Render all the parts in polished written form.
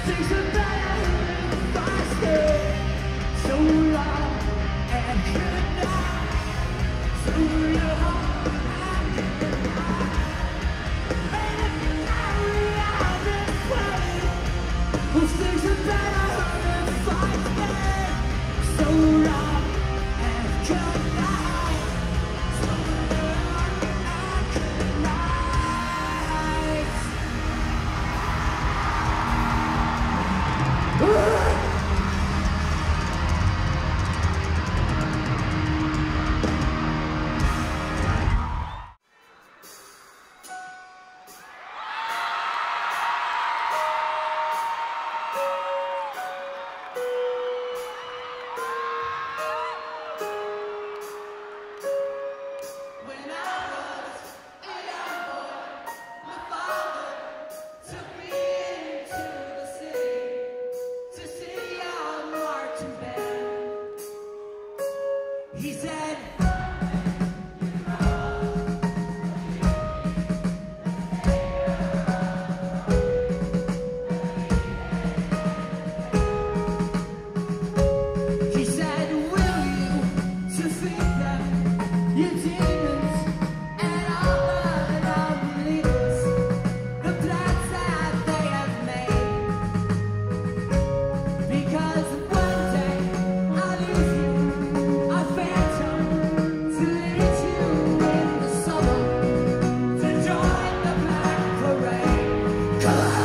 Things are better if I stay so long and good night. So long and good night. And if you carry on this way, well, things are better if I stay so long and good night. So long and good night. When I was a young boy, my father took me into the city to see our marching band. He said, will you defeat them, you demons, and all the non-believers, the plans that they have made? Because one day I'll use you, a phantom, to lead you in the summer, to join the black parade. Come on!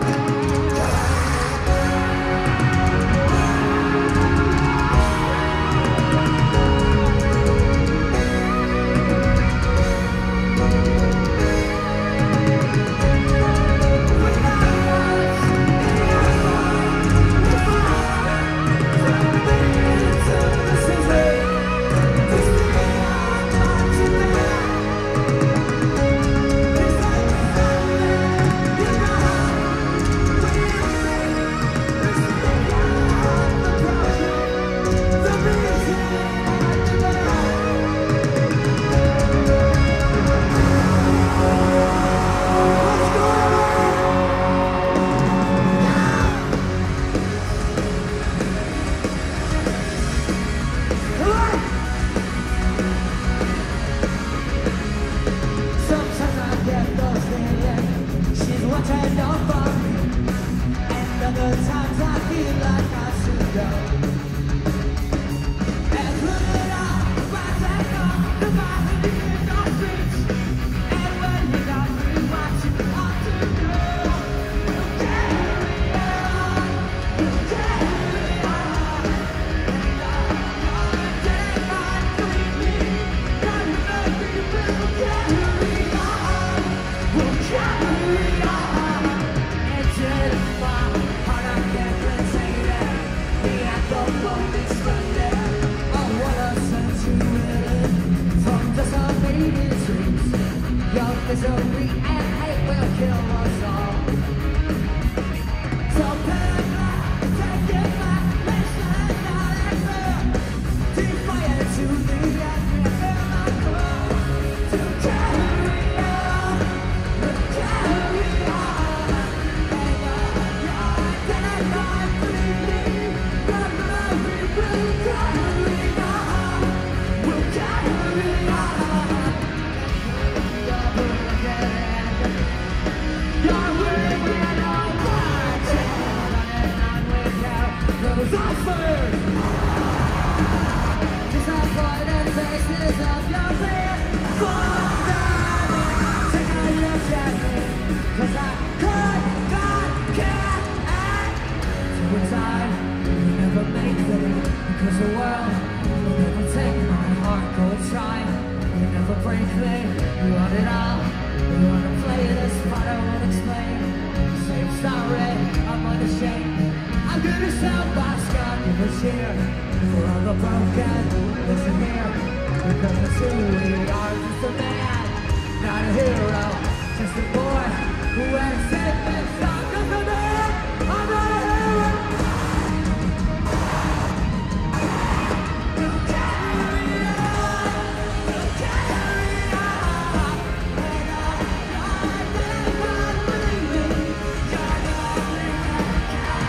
Sometimes I get lost in it. She's watching over me, and other times I feel like I should go. And put it on, right back on the bottom of the streets. And when you got me, what you ought to do? You carry on, you carry on. And day might bring me, but maybe we'll carry on. We'll carry on. Until my heart I can't contain it. The anthem is Sunday. I wanna send you in from just a baby's dreams. Your misery and hate will kill us all. So take it back, let's not fair. Defy to the end, feel my call. To carry on, to carry on. And dead not bleeding, but we will carry on. We'll carry on. You're with me and I'm watching. I'm with you, those are first. Disappointed faces of your fear. Fall down, take a look at me, 'cause I could not care. So inside, you never make it, because the world will never take my heart, go and try. You never break me, you want it all. You wanna play this part I won't explain. You say I'm sorry, I'm unashamed. I'm gonna sound by Scott, give us here. For all the broken, listen here. Because it's who we are, just a man, not a hero. Just a boy who wears it and song of the man. I'm not a hero. You carry on, you carry on. And I'm not believing you're going to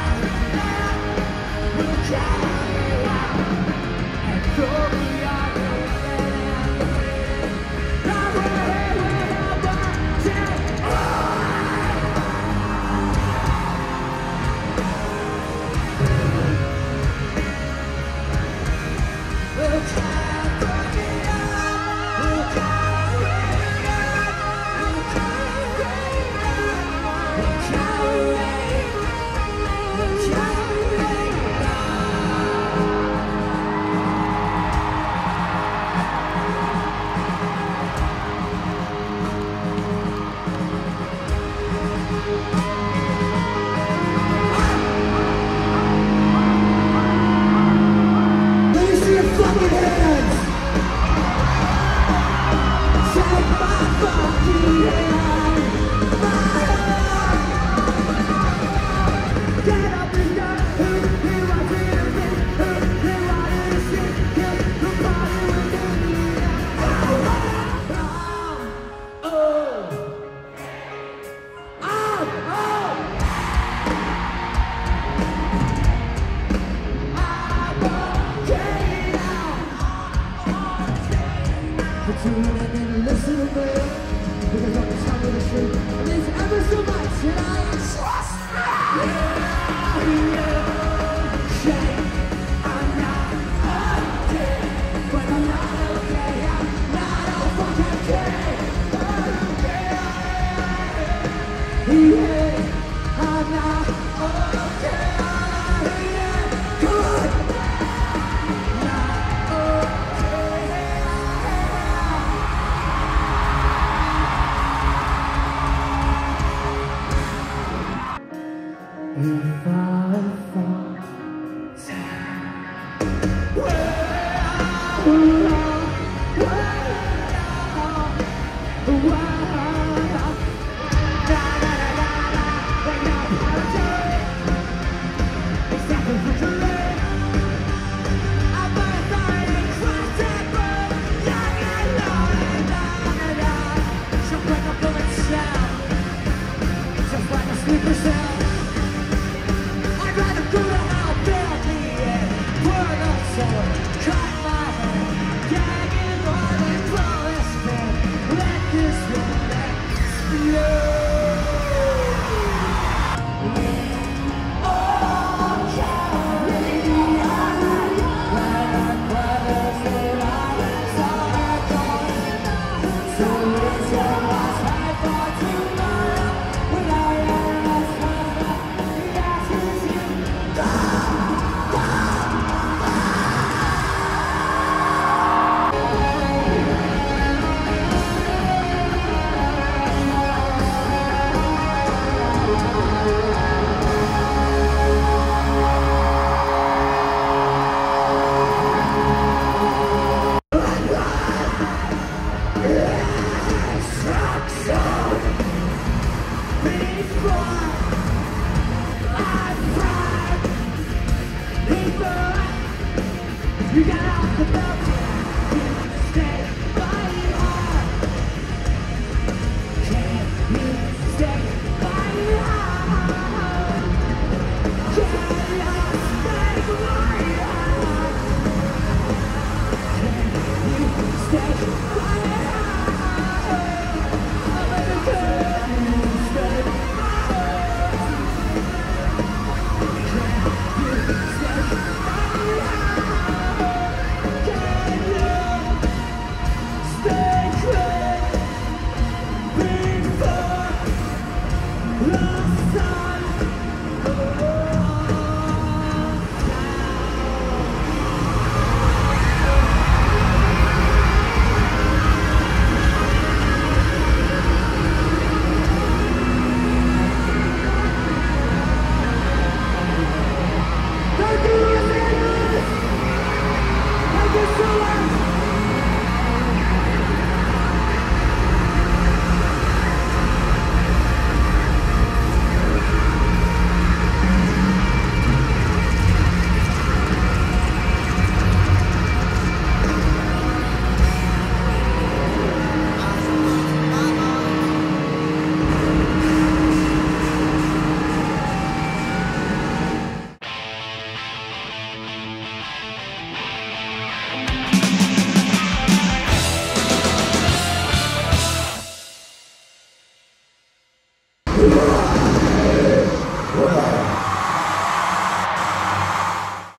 Well,